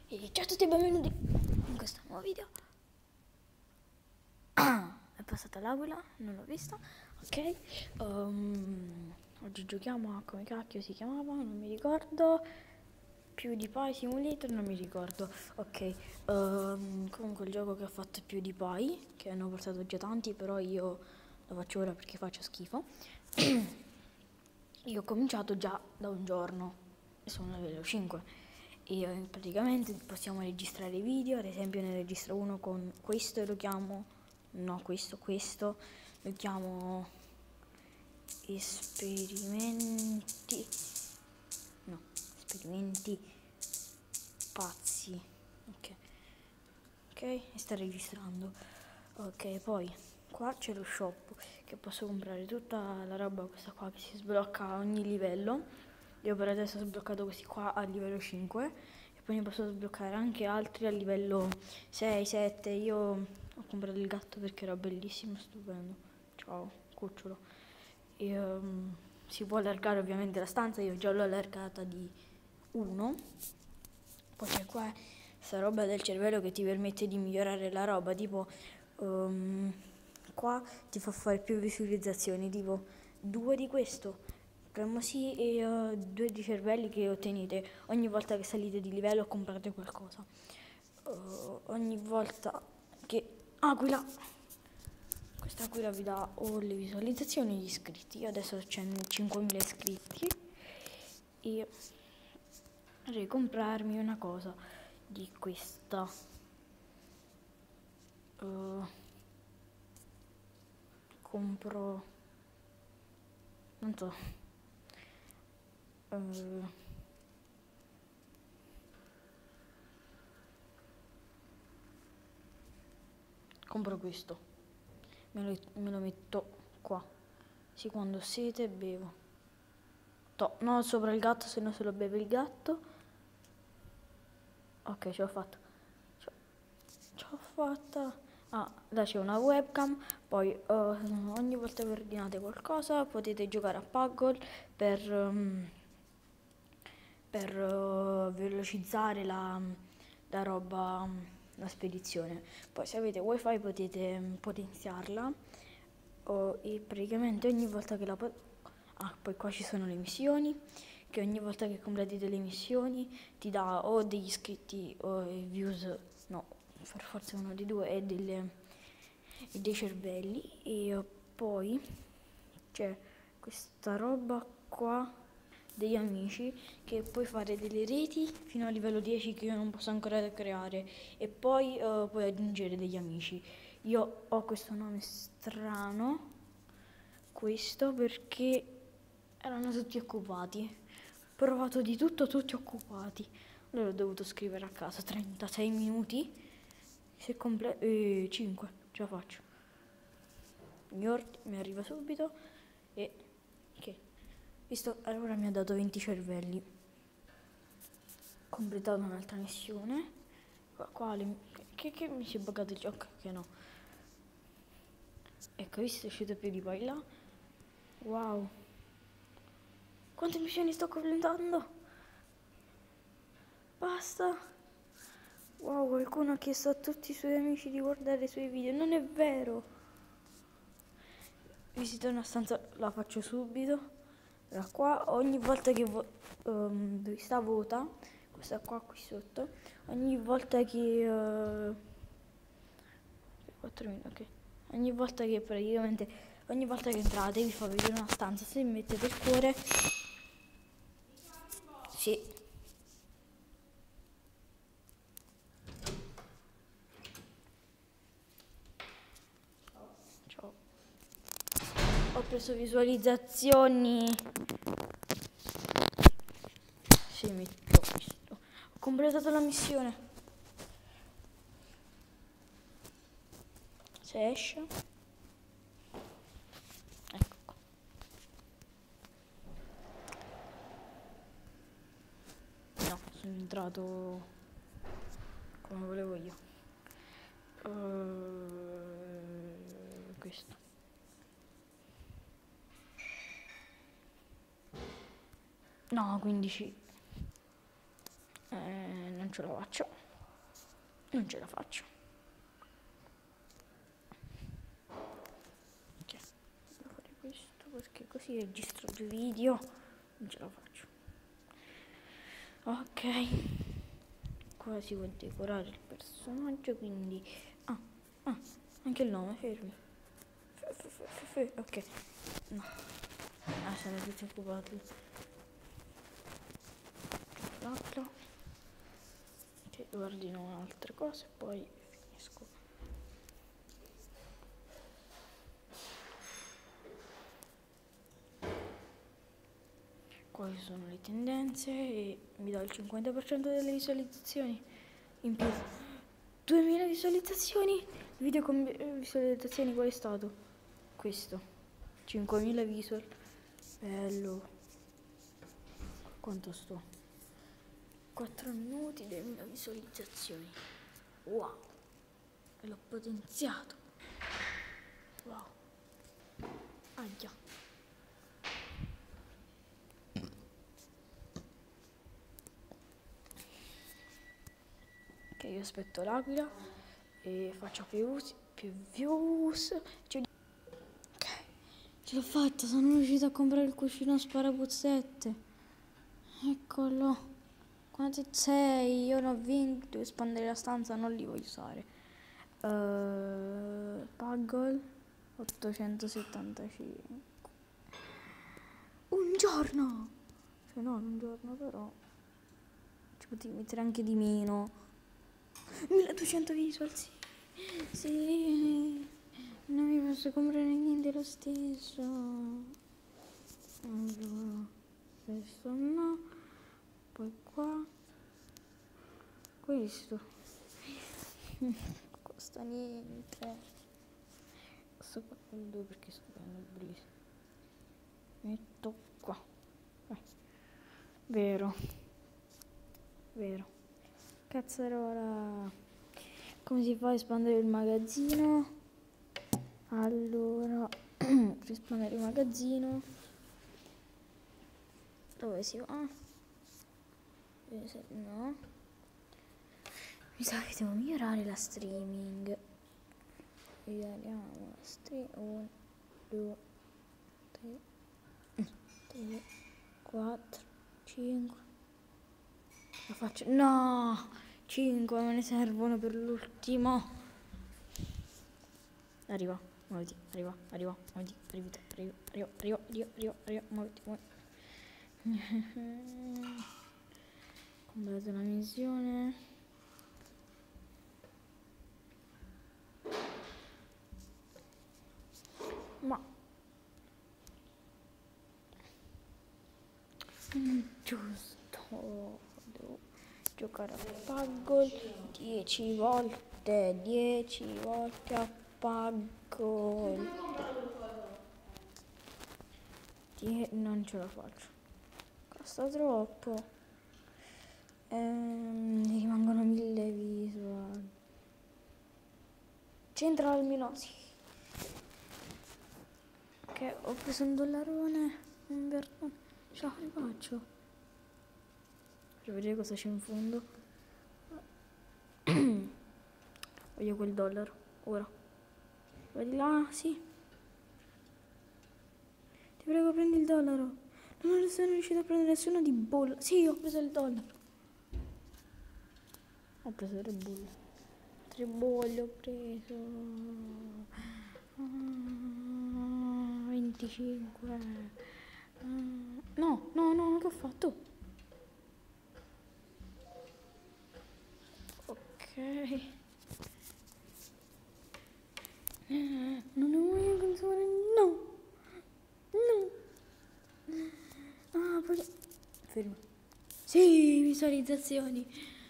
E ciao a tutti e benvenuti in questo nuovo video. È passata l'aquila, non l'ho vista. Ok. Oggi giochiamo a come cacchio si chiamava, non mi ricordo. PewDiePie Simulator, non mi ricordo. Ok. Comunque il gioco che ha fatto PewDiePie, che hanno portato già tanti, però io lo faccio ora perché faccio schifo. Io ho cominciato già da un giorno e sono a livello 5. E praticamente possiamo registrare video, ad esempio ne registro uno con questo e lo chiamo, no questo, lo chiamo esperimenti, no, esperimenti pazzi, ok, e sta registrando, ok, poi qua c'è lo shop che posso comprare tutta la roba questa qua che si sblocca a ogni livello. Io per adesso ho sbloccato questi qua a livello 5 e poi ne posso sbloccare anche altri a livello 6, 7. Io ho comprato il gatto perché era bellissimo, stupendo. Ciao, cucciolo. E, si può allargare ovviamente la stanza, io già l'ho allargata di 1. Poi c'è qua questa roba del cervello che ti permette di migliorare la roba, tipo qua ti fa fare più visualizzazioni, tipo 2 di questo. Premo sì e 2 di cervelli che ottenete ogni volta che salite di livello o comprate qualcosa. Ogni volta che... Aquila! Questa aquila vi dà o le visualizzazioni e gli iscritti. Io adesso c'è 5.000 iscritti e vorrei comprarmi una cosa di questa. Compro... non so. Compro questo, me lo metto qua, sì, quando ho sete bevo. No, sopra il gatto, se no se lo beve il gatto. Ok, ce l'ho fatta. Ce l'ho fatta. Ah, là c'è una webcam, poi ogni volta che ordinate qualcosa potete giocare a Puggle per velocizzare la roba, la spedizione. Poi se avete wifi potete potenziarla e praticamente ogni volta che poi qua ci sono le missioni, che ogni volta che completite le missioni ti dà o degli iscritti o views, no, per forza uno dei due, e dei cervelli. E poi c'è questa roba qua degli amici, che puoi fare delle reti fino a livello 10 che io non posso ancora creare, e poi puoi aggiungere degli amici. Io ho questo nome strano, questo, perché erano tutti occupati. Ho provato di tutto, tutti occupati. Allora ho dovuto scrivere a casa 36 minuti, se 5, ce la faccio. Mi arriva subito e che? Visto, allora mi ha dato 20 cervelli. Completato un'altra missione. Quale? Che mi si è buggato il gioco? Che no. Ecco, visto, è uscito più di poi là. Wow. Quante missioni sto completando? Basta. Wow, qualcuno ha chiesto a tutti i suoi amici di guardare i suoi video. Non è vero. Visita una stanza, la faccio subito. Allora, qua ogni volta che dove sta vota, questa qua qui sotto, ogni volta che 4 minuti, ok. Ogni volta che entrate vi fa vedere una stanza, se mettete il cuore. Sì. Ciao. Ho preso visualizzazioni. Sì, metto questo. Ho completato la missione. Se esce. Ecco qua. No, sono entrato come volevo io. Questo. No, 15. Non non ce la faccio. Non ce la faccio. Ok, devo fare questo perché così registro il video. Non ce la faccio. Ok, qua si può decorare il personaggio, quindi anche il nome, fermi. Ok, no, sono tutti occupati. L'altro, che ordino altre cose, poi finisco. Qua ci sono le tendenze e mi dà il 50% delle visualizzazioni in più. 2000 visualizzazioni. Il video con visualizzazioni qual è stato? Questo. 5000 visual. Bello. Quanto sto? 4 minuti, 2000 visualizzazioni. Wow. E l'ho potenziato. Wow. Aia. Ok, io aspetto l'aquila e faccio più views. Ok, ce l'ho fatta, sono riuscita a comprare il cuscino sparapuzzette. Eccolo. Quanti sei? Io ne ho 20, devo espandere la stanza, non li voglio usare. Puggle 875. Un giorno! Se no, un giorno però ci potevi mettere anche di meno. 1200 visual, sì. Sì. Non mi posso comprare niente lo stesso. Allora, questo no. Poi qua. Questo. Costa niente. Sto facendo perché sto facendo brisa. Metto qua. Vero. Cazzarola. Come si fa a espandere il magazzino? Allora, per espandere il magazzino, dove si va? No. Mi sa che devo migliorare la streaming. Miglioriamo la streaming. 1, 2, 3, 4, 5. La faccio. No! 5 me ne servono per l'ultimo. Arriva, muoviti, arriva, muoviti, arriva, muoviti. Completo la missione. Ma giusto, devo giocare a Puggle 10 volte, 10 volte a Puggle. Non ce la faccio, costa troppo. Mi rimangono 1000 visual. C'entra almeno, sì. Ok, ho preso un dollarone, un verdone. Ce la rifaccio. Per vedere cosa c'è in fondo. Voglio quel dollaro, ora. Vedi là, sì. Ti prego, prendi il dollaro. Non sono riuscita a prendere nessuno di bolla. Sì, ho preso il dollaro. Ho preso 3 bolle. 3 bolle ho preso. 25. No, che ho fatto? Ok. Non ne voglio consumare. No. Poi. Fermo. Sì, visualizzazioni.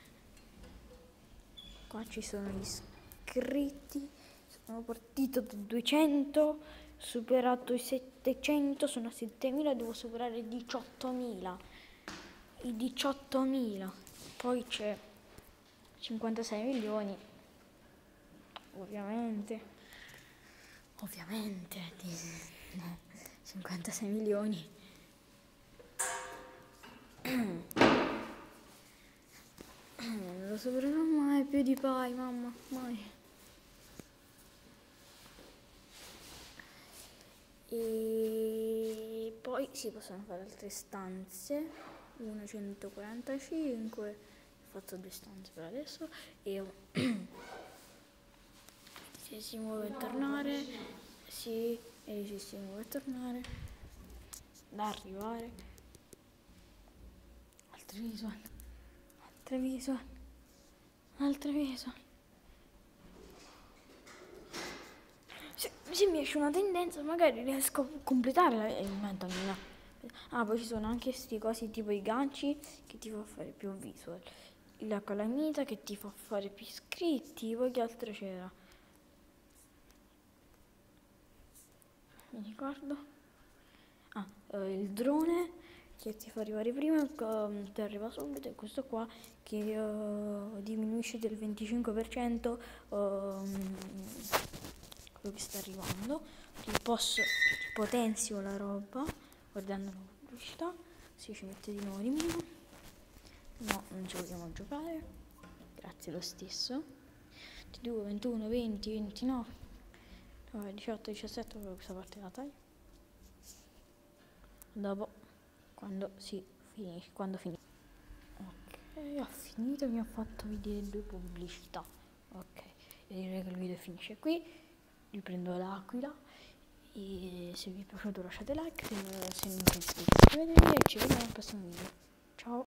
Qua ci sono gli iscritti. Sono partito da 200. Superato i 700. Sono a 7000. Devo superare i 18.000. I 18.000. Poi c'è 56 milioni. Ovviamente. 56 milioni. lo supererò mai, PewDiePie, mamma, mai. E poi si possono fare altre stanze, 145, ho fatto 2 stanze per adesso, e se si muove a tornare, sì, e se si muove a tornare, da arrivare, altre visual, altre visual, altre visual. Se mi esce una tendenza magari riesco a completare l'evento. Ah, poi ci sono anche questi cosi tipo i ganci che ti fa fare più visual, la calamita che ti fa fare più iscritti, poi che altro c'era? Mi ricordo. Il drone che ti fa arrivare prima, ti arriva subito, e questo qua che diminuisce del 25% quello che sta arrivando. Potenzio la roba guardando la pubblicità, si ci mette di nuovo di meno. No, non ci vogliamo giocare, grazie lo stesso. 22, 21, 20, 29, 18, 17, questa parte la taglio. Dopo, quando finisce. Ok, ho finito, mi ha fatto vedere 2 pubblicità. Ok, io direi che il video finisce qui. Riprendo l'aquila. E se vi è piaciuto lasciate like, se non siete iscritti iscrivetevi e ci vediamo al prossimo video. Ciao!